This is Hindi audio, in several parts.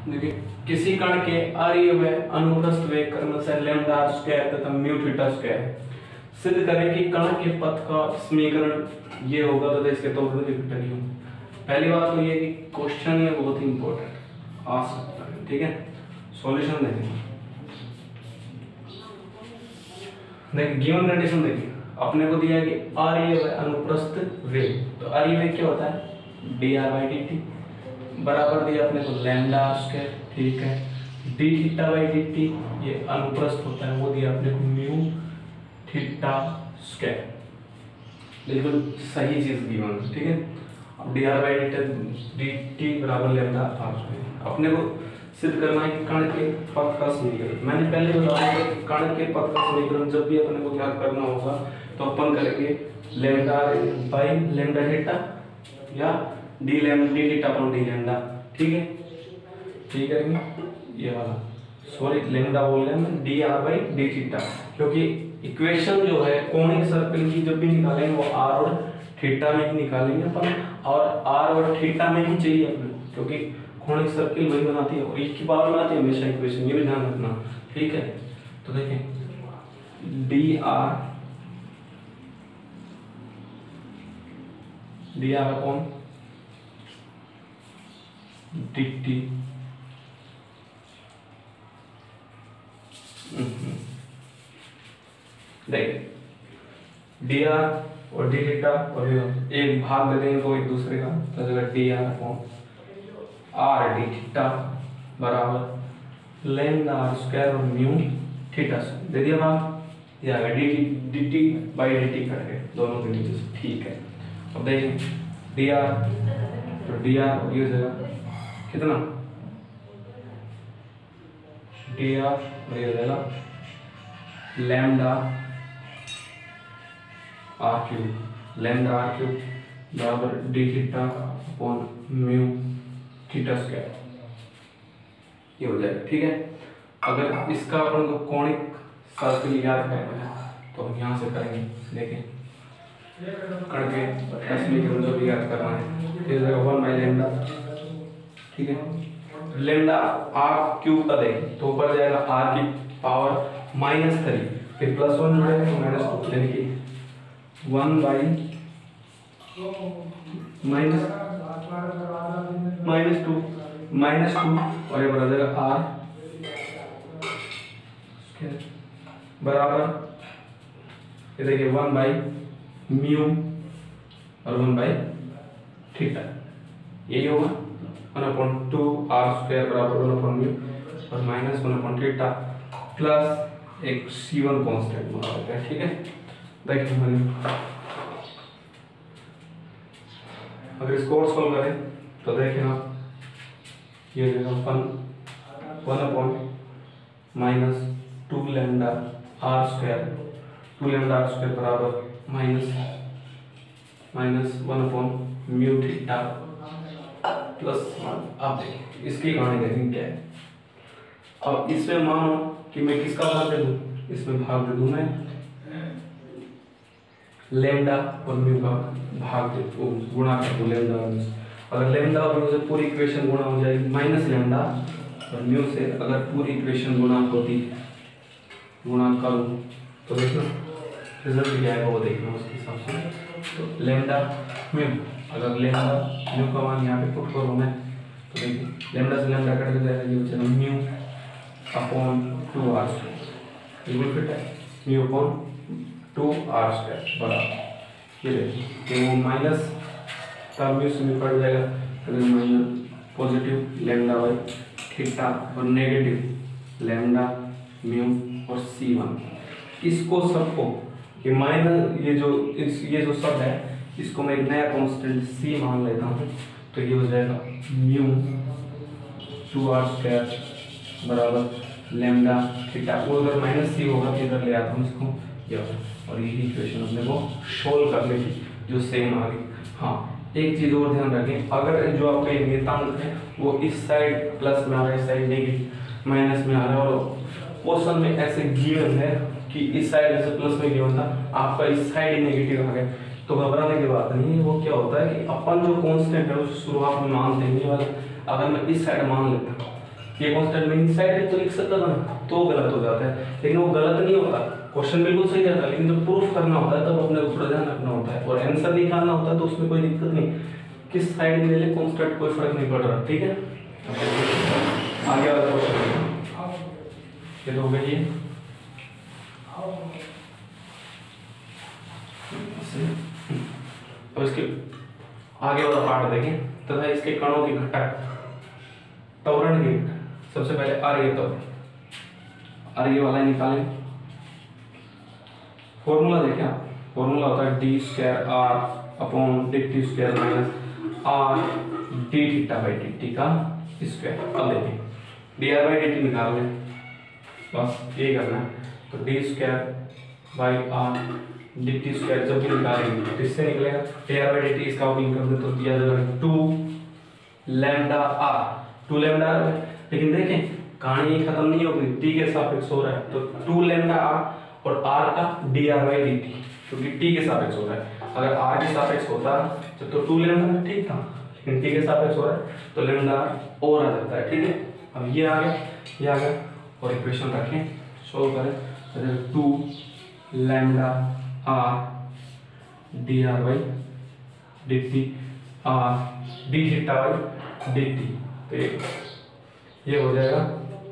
देखिए किसी कण के अरियव्य अनुप्रस्थ वेग क्रमशः लैम्डा आर स्क्वायर तथा म्यू थीटा स्क्वायर है। सिद्ध करें कि कण के पथ का समीकरण ये होगा तो इसके तौर पर लिखते हैं। पहली बात तो ये कि क्वेश्चन में बहुत ही इंपॉर्टेंट आ सकता है, ठीक है। सॉल्यूशन देखिए गिवन कंडीशन देखिए, अपने को दिया है कि अरियव्य अनुप्रस्थ वेग, तो अरियव्य क्या होता है dr/dt बराबर दिया अपने को लैम्डा आर स्क्वायर, ठीक है। d थीटा/dt ये अनुप्रस्थ होता है, वो दिया अपने को म्यू थीटा स्क्वायर, बिल्कुल सही चीज गिवन है, ठीक है। अब dr/dt बराबर लैम्डा आर स्क्वायर अपने को सिद्ध करना है कि कण के पथ का समीकरण। मैंने पहले बताया कि कण के पथ का समीकरण जब भी अपने को ज्ञात करना होगा तो अपन करेंगे लैम्डा बाई लैम्डा थीटा या d theta upon d lambda, ठीक है। ठीक है ये वाला, सॉरी लैम्डा बोल रहे हैं d are by d theta, क्योंकि इक्वेशन जो है कोनिक सर्कल की जब भी निकालेंगे वो आर और थीटा में ही निकालेंगे अपन, और आर और थीटा में ही चाहिए अपने, क्योंकि कोनिक सर्कल वही बनाती है और इसकी पावर में आती है हमेशा इक्वेशन, ये भी ध्यान रखना, ठीक है। तो देखें D r upon D t देखिए डी आर और डी थीटा और एक भाग दे देंगे तो एक दूसरे का, तो d r upon r D theta बराबर लैम्डा आर स्क्वायर और म्यू थीटा दे दिया भाग, ये आ गया d t by D t करके दोनों के नीचे से, ठीक है। अब देखें डी आर, तो डी आर ये हो जाएगा कितना डी आर और ये हो जाएगा lambda r cube, lambda r cube बराबर d theta upon mu theta square, ये हो जाएगा, ठीक है। अगर इसका अपन को कोणिक सर्कल याद करना है तो हम यहाँ से करेंगे, देखें कण के समीकरण जो भी याद करना है, फिर 1 बाई लैम्डा, ठीक है। लैम्डा आर क्यूब का देखें तो ऊपर जाएगा आर की पावर -3, फिर +1 जुड़ेगा तो -2, यानी कि 1 बाई -2 और ये बराबर जाएगा आर बराबर, ये देखिए 1 बाई म्यू और 1 बाई थीटा, यही होगा 1/2 आर स्क्वायर बराबर 1/म्यू और -1/थीटा प्लस एक C1 कांस्टेंट बना देते हैं, ठीक है। देखिए अगर इसको और सॉल्व करें तो देखें आप ये देगा 1/-2 lambda are square, 2 lambda are square बराबर -1/म्यू थीटा प्लस 1। अब देखिए इसकी कहानी देखें क्या है। अब इसमें मानो कि मैं किसका भाग दे दूं, इसमें भाग दे दूं मैं लैम्डा और म्यू का भाग दे दूं, गुणा कर दूं लैम्डा और म्यू। अगर लैम्डा और म्यू से पूरी इक्वेशन गुणा हो जाएगी माइनस लैम्डा और म्यू से अगर पूरी इक्वेशन गुणा होती गुणा करूं तो देखो रिजल्ट क्या आएगा वो देखना उसके हिसाब से। तो लैम्डा म्यू, अगर लैम्डा म्यू का मान यहाँ पे पुट करूँ मैं तो देखिए लैम्डा से लैम्डा कट जाएगा, ये बचेगा म्यू अपॉन 2 आर स्क्वायर, बिल्कुल फिट है, म्यू अपॉन 2 आर स्क्वायर बराबर, ये देखिए वो माइनस तब म्यू से म्यू कट जाएगा तो minus positive lambda by theta और नेगेटिव लैम्डा म्यू और C1। इसको सबको ये माइनस ये जो सब है इसको मैं एक नया कांस्टेंट C मान लेता हूँ, तो ये हो जाएगा म्यू 2 आर स्क्वायर बराबर लैम्डा थीटा, वो अगर -C होगा तो इधर ले आता हूँ इसको ये, और यही इक्वेशन अपने को सोल्व करने की जो सेम आ गई। हाँ एक चीज़ और ध्यान रखें, अगर जो आपका नियतांक है वो इस साइड प्लस में आ रहा है, इस साइड नेगेटिव माइनस में आ रहा है, और क्वेश्चन में ऐसे गिवन है कि इस साइड जैसे प्लस में गिवन था आपका इस साइड ही नेगेटिव आ गया, तो घबराने की बात नहीं है। वो क्या होता है कि अपन जो कांस्टेंट है उस शुरुआत में मान देंगे, और अगर मैं इस साइड मान लेता ये कांस्टेंट में इनसाइड तो लिख सकता था ना, तो गलत हो जाता है, लेकिन वो गलत नहीं होता, क्वेश्चन बिल्कुल सही रहता है, लेकिन जब प्रूफ करना होता है तब अपने को थोड़ा ध्यान रखना होता है, और आंसर निकालना होता है तो उसमें कोई दिक्कत नहीं, किस साइड में ले ले कांस्टेंट कोई फर्क नहीं पड़ रहा, ठीक है। आगे वाला क्वेश्चन ये तो हो गया, ये अब इसके आगे वाला पार्ट देखें तथा इसके कणों की घटक त्वरण की, सबसे पहले आर्य त्वरण, आर्य वाला निकालें, फॉर्मूला देखें आप, फॉर्मूला होता है D square R upon D T square minus R D theta by D T का स्क्वायर। अब देखें D R by D T निकाल लें, बस ये करना है, तो D square by R D T square जब भी निकालेंगे तो इससे निकलेगा D are by D T, इसका उपयोग कर दे तो दिया जाएगा 2 लैम्डा आर, 2 लैम्डा आर। लेकिन देखें कहानी खत्म नहीं होगी, टी के सापेक्ष हो रहा है तो 2 लैम्डा आर और आर का D are by D T, क्योंकि टी के सापेक्ष हो रहा है, अगर आर के सापेक्ष होता जब तो 2 लैम्डा ठीक था, लेकिन टी के सापेक्ष हो रहा है तो लैम्डा और आ जाता है, ठीक है। अब ये आ गया, ये आ गया, और इक्वेशन रखें, सोल्व करें, 2 lambda R D are by D T R D theta by D T, तो ये हो जाएगा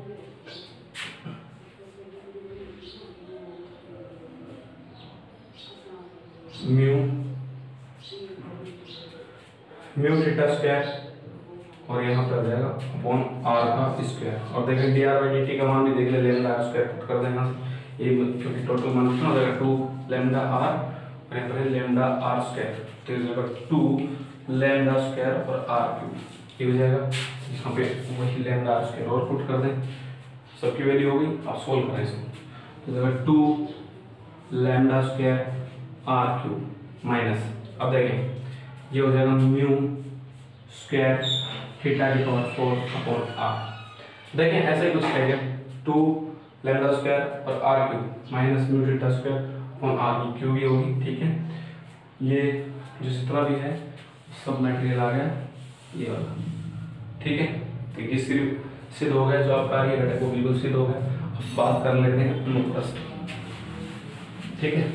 म्यू थीटा स्क्वायर, और यहाँ पर आ जाएगा अपॉन आर का स्क्वायर, और देखें D R by D T का मान भी देख ले, लैम्डा आर स्क्वायर पुट कर देना, ये क्योंकि टोटल मान कितना हो जाएगा 2 लैम्डा आर और यहाँ पर लैम्डा आर स्क्वायर, तो ये हो जाएगा 2 लैम्डा स्क्वायर और आर क्यूब, ये हो जाएगा, यहाँ पे वही लैम्डा आर स्क्वायर और पुट कर दें, सबकी वैल्यू हो गई, आप सोल्व करें इसको, तो जाएगा 2 lambda square R cube minus, अब देखें ये हो जाएगा म्यू स्क्वायर थीटा की पावर 4 अपॉन आर। देखें ऐसे ही कुछ कहेंगे 2 लैम्डा स्क्वायर और R cube minus mu theta square upon R की क्यूब ही होगी, ठीक है। ये जो जितना भी है सब मटेरियल आ गया ये वाला, ठीक है। तो ये सिद्ध हो गया, जो आपका ये घटक वो बिल्कुल सिद्ध हो गया। अब बात कर लेते हैं अनुप्रस्थ, ठीक है।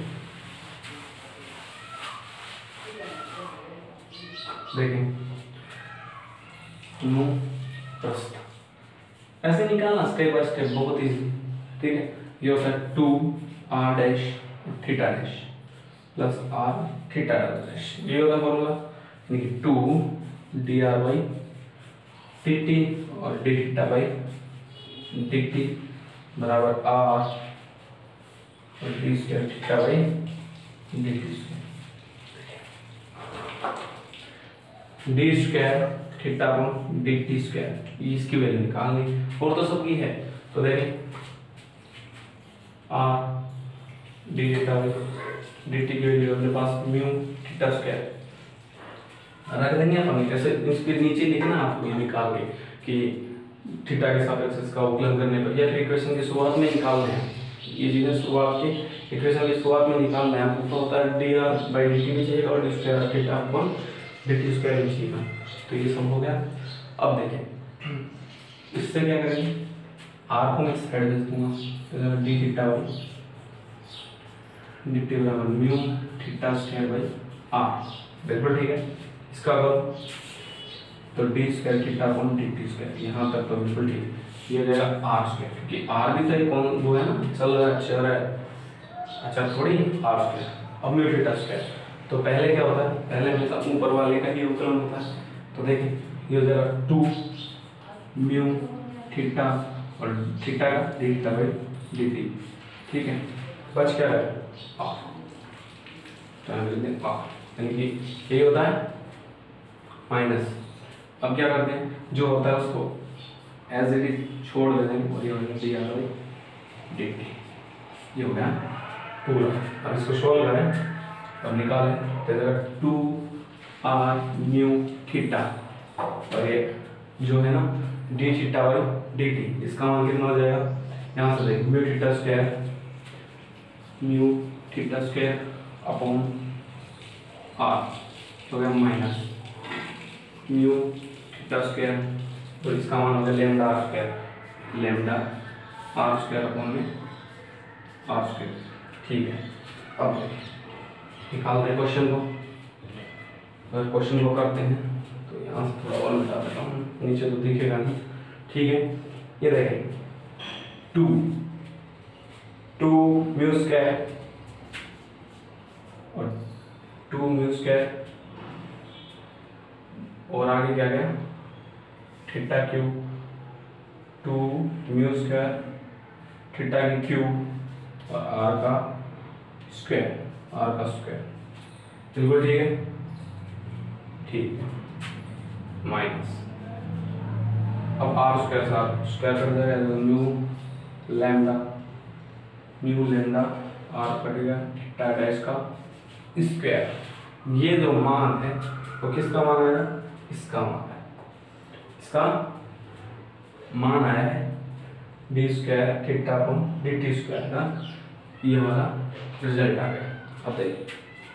देखें अनुप्रस्थ ऐसे निकालना स्टेप बाय स्टेप, बहुत इजी, ठीक है। ये होता है 2 R dash theta dash plus R theta dash, ये होगा फॉर्मूला, यानी कि 2 D are by D T और D theta by D T बराबर आर और D square theta by D T square, D square theta upon D T square, इसकी वैल्यू निकालनी, और तो सबकी है, तो देखें R D theta by D T की वैल्यू अपने पास म्यू थीटा स्क्वायर रख देंगे अपन, ऐसे इसके नीचे लिखना आपको ये निकाल के कि थीटा के सापेक्ष इसका अवकलन करने पर, या फिर इक्वेशन की शुरुआत में निकालना है, ये चीजें शुरुआत की इक्वेशन की शुरुआत में निकालना है आपको, तो होता है D are by D T भी चाहिए और D square theta upon D T square भी चाहिए, तो ये सब हो गया। अब देखें इससे क्या करेंगे, आर को मैं साइड भेज दूंगा, D theta by D T बराबर mu theta square by R, बिल्कुल ठीक है। इसका अगर तो D square theta upon D T square, यहाँ तक तो बिल्कुल ठीक है। ये हो जाएगा आर स्क्वायर, क्योंकि आर भी तो कौन वो है ना, चल रहा है, अच्छा थोड़ी आर स्क्वायर। अब म्यू थीटा स्क्वायर, तो पहले क्या होता है, पहले हमेशा ऊपर वाले का ही अवकलन होता है, तो देखिए ये हो जाएगा 2 म्यू थीटा और थीटा का D theta by D T, ठीक है। बच क्या है आर, यानी कि ये होता है माइनस। अब क्या करते हैं, जो होता है उसको एज इट इज छोड़ देते हैं, और ये हो जाएगा D are by D T, ये हो गया पूरा। अब इसको सोल्व करें, अब निकालें, तो 2 आर म्यू थीटा और ये जो है ना D theta by D T, इसका मान कितना हो जाएगा, यहाँ से देखें mu theta square upon R हो गया माइनस म्यू थीटा स्क्वायर तो इसका मान हो गया lambda R square, lambda R square upon में आर स्क्वायर। ठीक है, अब निकालते हैं क्वेश्चन को। अगर क्वेश्चन को करते हैं तो यहाँ से थोड़ा और मिटा देता हूँ, नीचे तो दिखेगा नहीं। ठीक है, ये देखें 2 म्यू स्क्वायर और 2 म्यू स्क्वायर और आगे क्या गया theta cube, 2 mu square theta की क्यूब और आर का स्क्वायर, आर का स्क्वायर। बिल्कुल ठीक है, ठीक है, माइनस अब आर स्क्वायर साथ स्क्वायर कर देगा तो म्यू लैम्डा आर कटेगा थीटा डैश का स्क्वायर। ये जो मान है वो किसका मान आएगा, इसका मान है, इसका मान आया है D square theta upon D T square का, ये वाला रिजल्ट आ गया। अब देखिए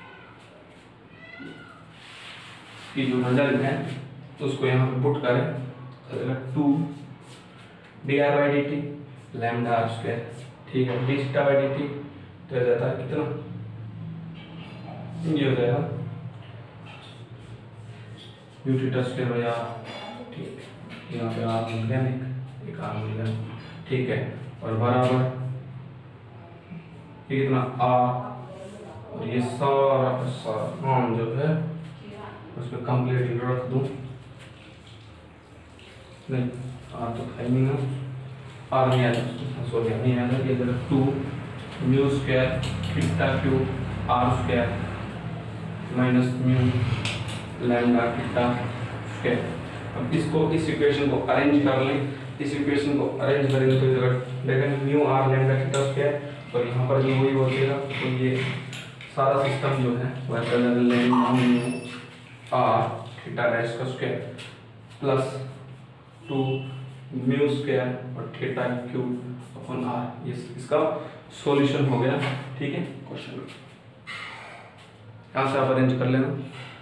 कि जो रिजल्ट है उसको यहाँ पे पुट करें, 2 D are by D T lambda are square, ठीक है, D theta by D T तो हो जाता है कितना, ये हो जाएगा mu theta square by R. ठीक है, यहाँ पे आर मिल गया, एक आर मिल गया। ठीक है, और बराबर ये कितना आर, और ये सारा मान जो है उसमें कंप्लीट रख दूं, नहीं आर तो है नहीं ना, आर नहीं आया, सॉरी नहीं आया, ये जरा 2 mu square theta cube R square minus mu lambda theta square. अब इसको इस इक्वेशन को अरेंज कर लें, इस इक्वेशन को अरेंज करेंगे तो इधर देखेंगे mu R lambda theta square और यहाँ पर भी वही बचेगा। तो ये सारा सिस्टम जो है वह lambda mu R theta dash का स्क्वायर प्लस 2 म्यू स्क्वायर और थीटा क्यूब अपॉन आर, ये इसका सॉल्यूशन हो गया। ठीक है, क्वेश्चन यहाँ से आप अरेंज कर लेना।